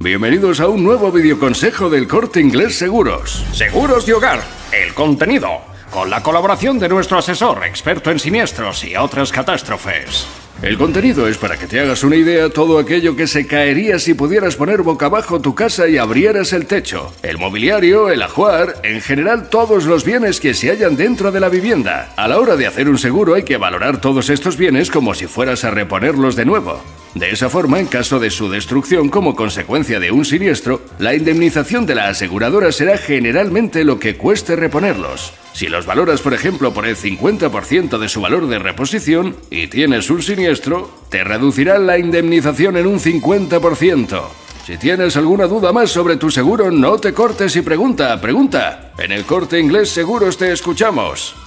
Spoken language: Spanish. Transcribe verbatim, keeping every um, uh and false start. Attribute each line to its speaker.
Speaker 1: Bienvenidos a un nuevo videoconsejo del Corte Inglés Seguros.
Speaker 2: Seguros de hogar, el contenido, con la colaboración de nuestro asesor, experto en siniestros y otras catástrofes.
Speaker 1: El contenido es para que te hagas una idea todo aquello que se caería si pudieras poner boca abajo tu casa y abrieras el techo, el mobiliario, el ajuar, en general todos los bienes que se hallan dentro de la vivienda. A la hora de hacer un seguro hay que valorar todos estos bienes como si fueras a reponerlos de nuevo. De esa forma, en caso de su destrucción como consecuencia de un siniestro, la indemnización de la aseguradora será generalmente lo que cueste reponerlos. Si los valoras, por ejemplo, por el cincuenta por ciento de su valor de reposición y tienes un siniestro, te reducirán la indemnización en un cincuenta por ciento. Si tienes alguna duda más sobre tu seguro, no te cortes y pregunta, pregunta. En el Corte Inglés Seguros te escuchamos.